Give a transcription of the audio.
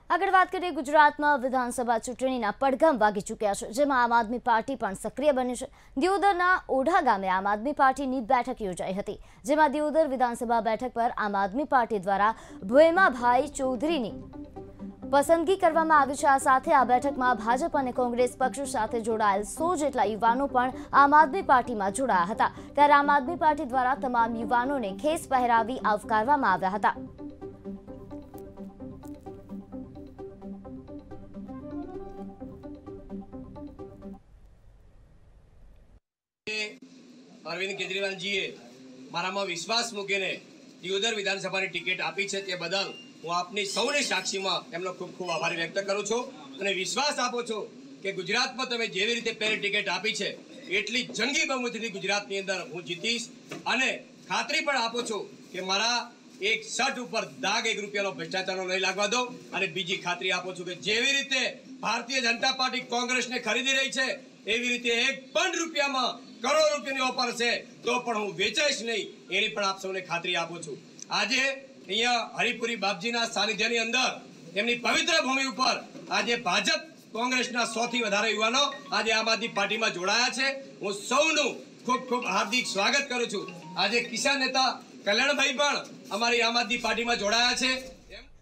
આગળ વાત કરીએ ગુજરાતમાં વિધાનસભા ચૂંટણીના પડઘમ વાગી ચૂક્યા છે, જેમાં આમ આદમી પાર્ટી પણ સક્રિય બની છે। દિયોદરના ઓઢા ગામે આમ આદમી પાર્ટીની બેઠક યોજાઈ હતી, જેમાં દિયોદર વિધાનસભા બેઠક પર આમ આદમી પાર્ટી દ્વારા ભોયમાભાઈ ચૌધરીની પસંદગી કરવામાં આવી છે। આ સાથે આ બેઠકમાં ભાજપ અને કોંગ્રેસ પક્ષ સાથે જોડાયેલ 100 જેટલા યુવાનો પણ આમ આદમી પાર્ટીમાં જોડાયા હતા। ત્યારે આમ આદમી પાર્ટી દ્વારા તમામ યુવાનોને ખેસ પહેરાવી આવકારવામાં આવ્યા હતા। अरविंद केजरीवाल जीए मारामां विश्वास मूकीने दियोदर विधानसभानी टिकिट आपी छे ते बदल हूँ आपनी सौनी साक्षीमां एमनो खूब खूब आभार व्यक्त करूं छुं अने विश्वास आपो छो के गुजरातमां तमे जेवी रीते पहली टिकिट आपी छे एटली जंगी बहुमतीथी गुजरातनी अंदर हूँ जीतीश अने खातरी पण आपो छो के मारा एक शर्ट ऊपर दाग 1 रूपियानो भ्रष्टाचारनो नहीं लागवा दो अने बीजी खातरी आपो छो के जेवी रीते भारतीय जनता पार्टी कांग्रेसने खरीदी रही छे एवी रीते 1 पण रूपियामां करोड़ रूपियानी ऑफर छे तो पण हूँ वेचाईश नहीं एनी पण आप सौने खातरी आपू छुं। आजे अहींया हरिपुरी बापजीना सानिध्यनी अंदर एमनी पवित्र भूमि उपर आजे भाजप कांग्रेसना 100 थी वधारे युवानो आजे आम आदमी पार्टीमां जोडाया छे। हूँ सौनुं खूब खूब हार्दिक स्वागत करूं छुं। आजे किसान नेता कल्याणभाई पण अमारी आम आदमी पार्टीमां जोडाया छे।